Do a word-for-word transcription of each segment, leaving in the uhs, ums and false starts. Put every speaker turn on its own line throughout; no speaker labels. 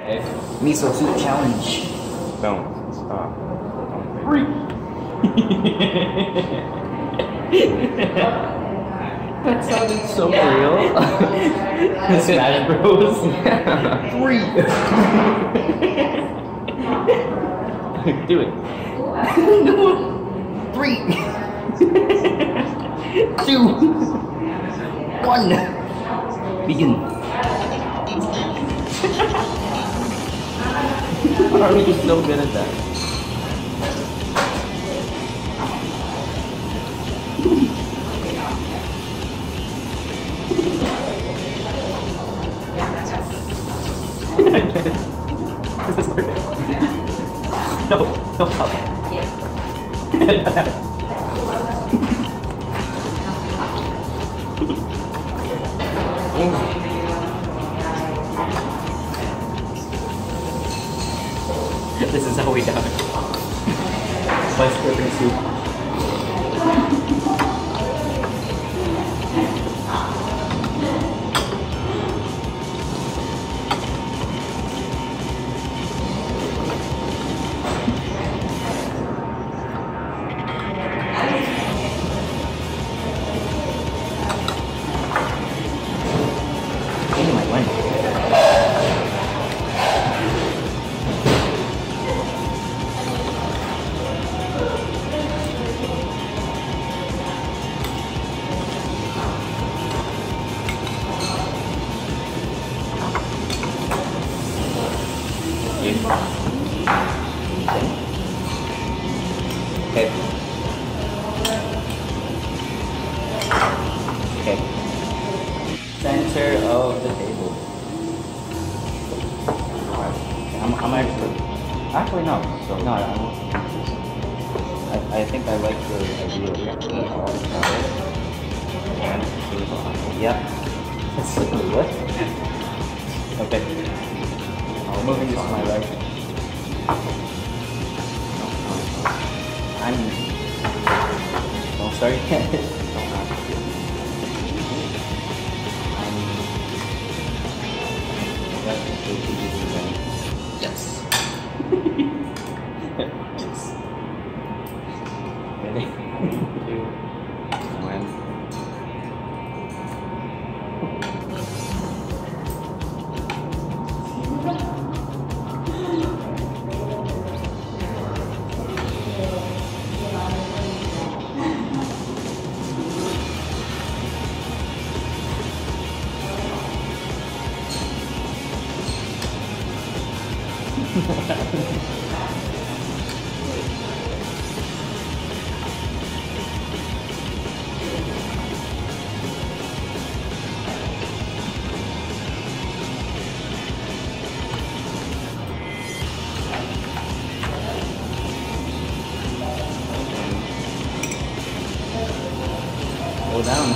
Okay.
Miso heat challenge.
Don't stop. Don't Three.
That sounded so real. Smash Bros. Three. Do it. Three. Two. One. Begin. How are we so good at that? No, no help. This is how we do it. By scripting soup. Okay. Okay. Center of the table. I'm, I'm actually, actually no. So no, I'm, I, I think I like the idea of all the colors. Yep. That's what? Okay. I'm moving this to my right. I'm. Don't start yet. Yes. Yes. Ready? Two. One. Go down.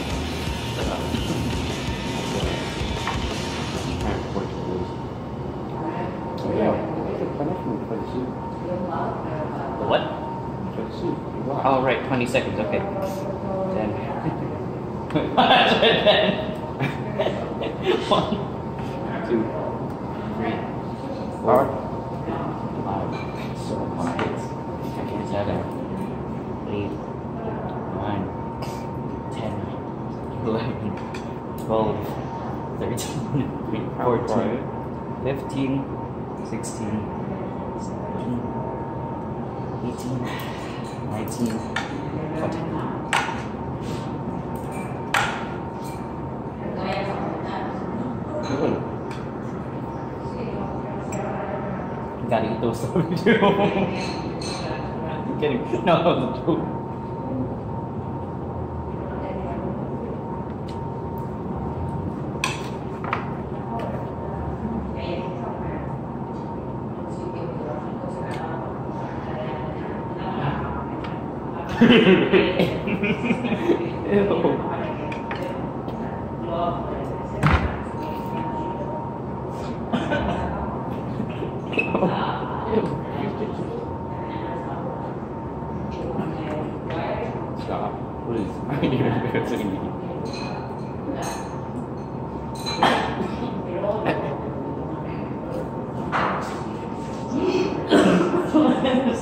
The what? Oh, right, twenty seconds, okay. ten. ten. one, two, three, four, five, six, seven, eight, nine, ten, eleven, twelve, thirteen, fourteen, fifteen, sixteen, seventeen, eighteen, nineteen, twenty. Gotta eat those stuff too. I'm kidding. No, that was a joke. Ew. Stop, please. You're embarrassing me.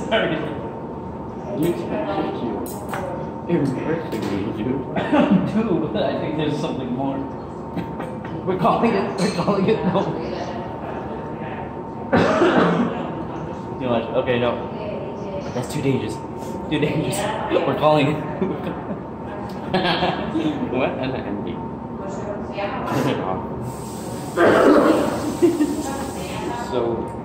started.
You expected you. Embarrassingly, dude.
Dude, I think there's something more. We're calling it, we're calling it no. Too much. Okay, no. That's too dangerous. Too dangerous. We're calling it.
What an ending.
So